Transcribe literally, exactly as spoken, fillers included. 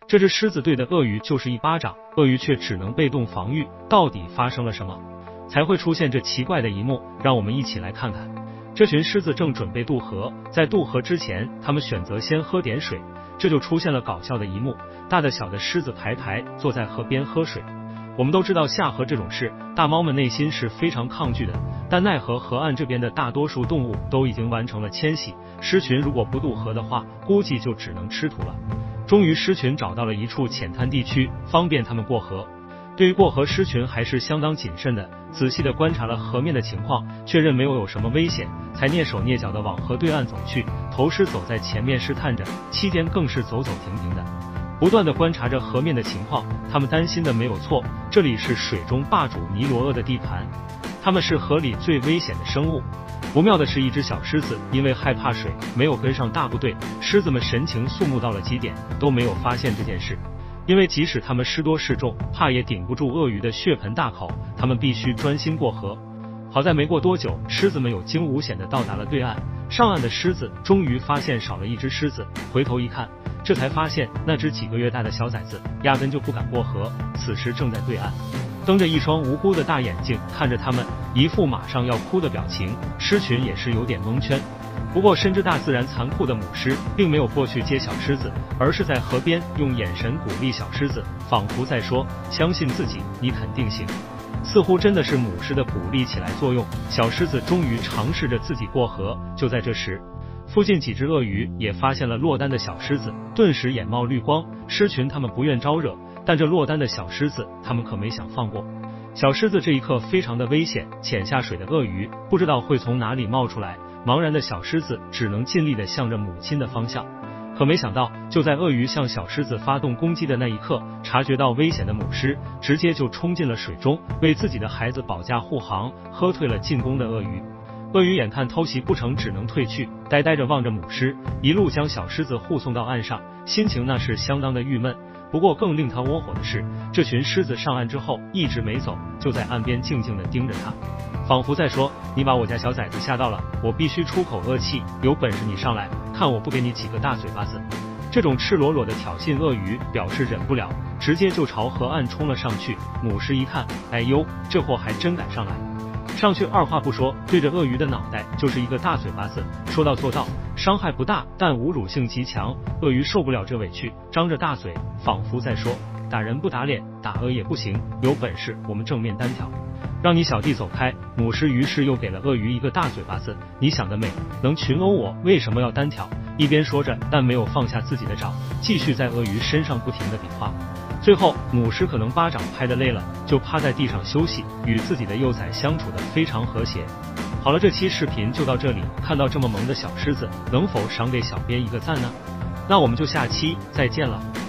这只狮子对的鳄鱼就是一巴掌，鳄鱼却只能被动防御，到底发生了什么，才会出现这奇怪的一幕？让我们一起来看看。这群狮子正准备渡河，在渡河之前，他们选择先喝点水，这就出现了搞笑的一幕，大的小的狮子排排坐在河边喝水。我们都知道下河这种事，大猫们内心是非常抗拒的，但奈何河岸这边的大多数动物都已经完成了迁徙，狮群如果不渡河的话，估计就只能吃土了。终于狮群找到了一处浅滩地区，方便他们过河。对于过河，狮群还是相当谨慎的，仔细的观察了河面的情况，确认没有有什么危险，才蹑手蹑脚的往河对岸走去。头狮走在前面试探着，期间更是走走停停的，不断的观察着河面的情况。他们担心的没有错，这里是水中霸主尼罗鳄的地盘，他们是河里最危险的生物。不妙的是，一只小狮子因为害怕水，没有跟上大部队，狮子们神情肃穆到了极点，都没有发现这件事。因为即使他们狮多势众，怕也顶不住鳄鱼的血盆大口，他们必须专心过河。好在没过多久，狮子们有惊无险地到达了对岸。上岸的狮子终于发现少了一只狮子，回头一看，这才发现那只几个月大的小崽子压根就不敢过河，此时正在对岸，瞪着一双无辜的大眼睛看着他们，一副马上要哭的表情。狮群也是有点蒙圈。不过深知大自然残酷的母狮并没有过去接小狮子，而是在河边用眼神鼓励小狮子，仿佛在说相信自己，你肯定行。似乎真的是母狮的鼓励起来作用，小狮子终于尝试着自己过河。就在这时，附近几只鳄鱼也发现了落单的小狮子，顿时眼冒绿光。狮群他们不愿招惹，但这落单的小狮子他们可没想放过。小狮子这一刻非常的危险，潜下水的鳄鱼不知道会从哪里冒出来，茫然的小狮子只能尽力的向着母亲的方向。可没想到，就在鳄鱼向小狮子发动攻击的那一刻，察觉到危险的母狮直接就冲进了水中，为自己的孩子保驾护航，喝退了进攻的鳄鱼。鳄鱼眼看偷袭不成，只能退去，呆呆着望着母狮，一路将小狮子护送到岸上，心情那是相当的郁闷。不过更令他窝火的是，这群狮子上岸之后一直没走，就在岸边静静地盯着他，仿佛在说，你把我家小崽子吓到了，我必须出口恶气，有本事你上来，看我不给你几个大嘴巴子。这种赤裸裸的挑衅，鳄鱼表示忍不了，直接就朝河岸冲了上去。母狮一看，哎呦，这货还真敢上来，上去二话不说，对着鳄鱼的脑袋就是一个大嘴巴子，说到做到，伤害不大，但侮辱性极强。鳄鱼受不了这委屈，张着大嘴，仿佛在说，打人不打脸，打鳄也不行，有本事我们正面单挑，让你小弟走开。母狮于是又给了鳄鱼一个大嘴巴子，你想得美，能群殴我，为什么要单挑？一边说着，但没有放下自己的爪，继续在鳄鱼身上不停的比划。最后母狮可能巴掌拍得累了，就趴在地上休息，与自己的幼崽相处的非常和谐。好了，这期视频就到这里，看到这么萌的小狮子，能否赏给小编一个赞呢？那我们就下期再见了。